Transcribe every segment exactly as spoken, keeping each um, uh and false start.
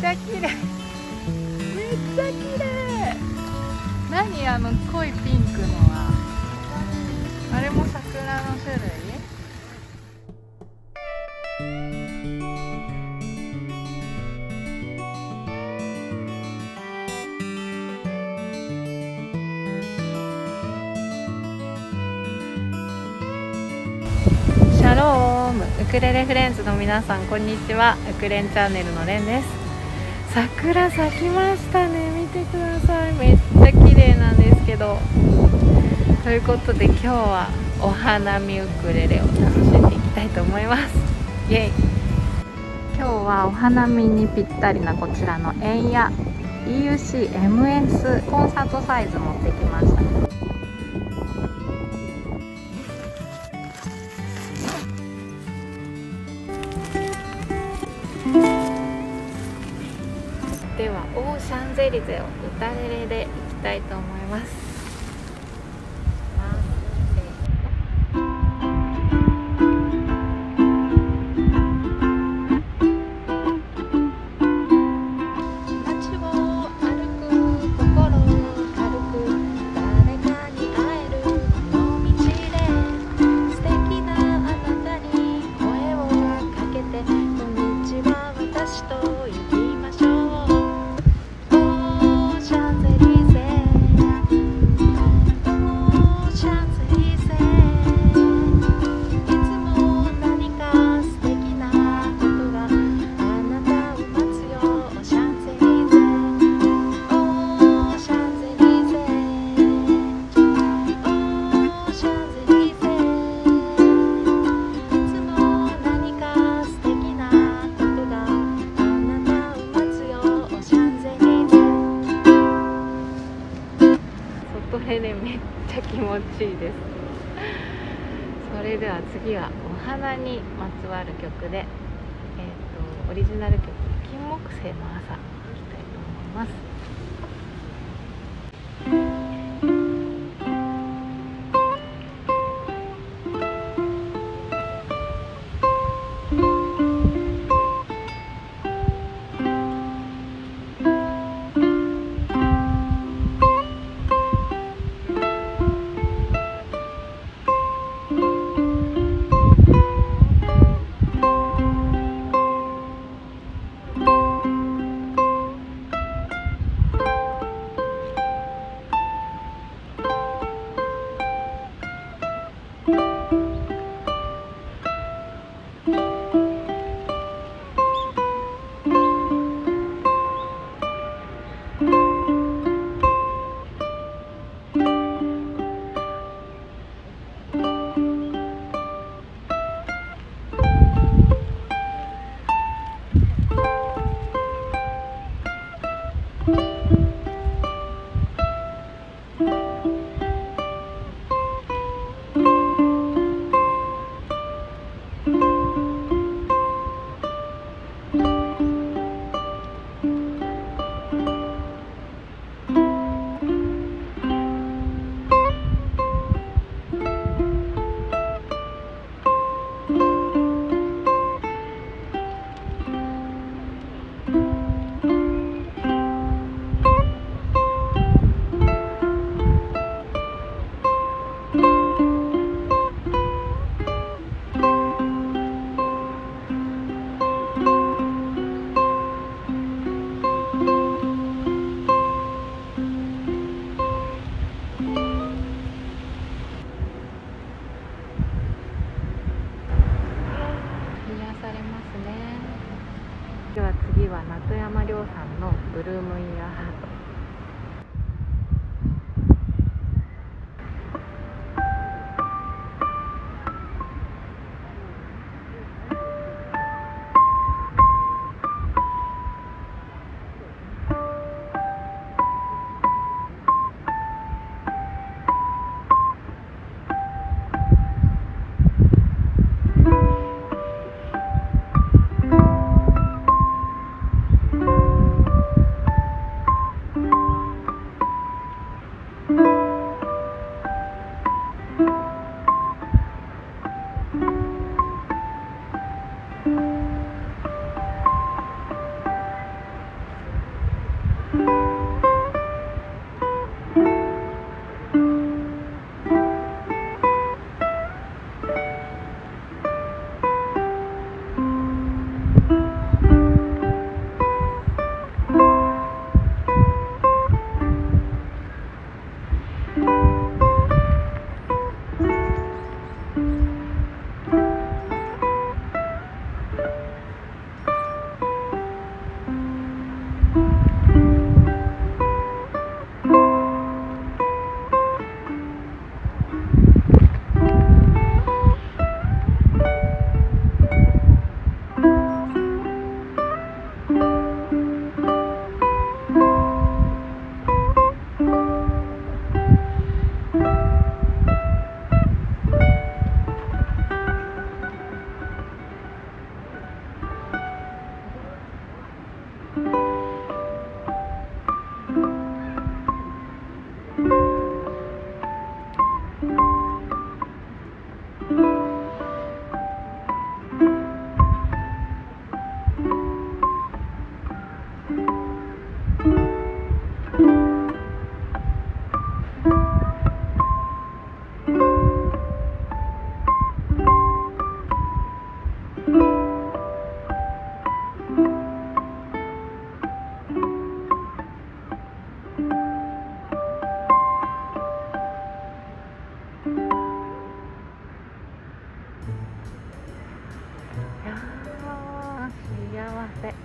ちゃ綺麗、めっちゃ綺麗。何あの濃いピンクのは、あれも桜の種類？シャローム、ウクレレフレンズの皆さんこんにちは。ウクレンチャンネルのレンです。桜咲きましたね。見てください。めっちゃ綺麗なんですけど、ということで今日はお花見ウクレレを楽しんでいきたいと思います。イエイ。今日はお花見にぴったりなこちらのエンヤ イーユーシーエムエス コンサートサイズ持ってきました。ではオーシャンゼリゼを歌レレでいきたいと思います。これね、めっちゃ気持ちいいです。それでは次はお花にまつわる曲で、えー、とオリジナル曲「金木犀の朝」いきたいと思います。では次は夏山亮さんのブルームインヤーハート。 いやー幸せ。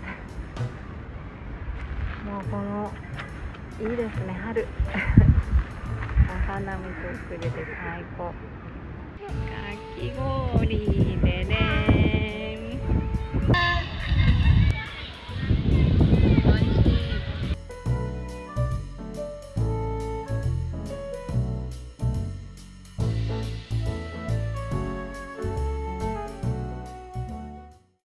もうこのいいですね、春お花見とくれて最高。かき氷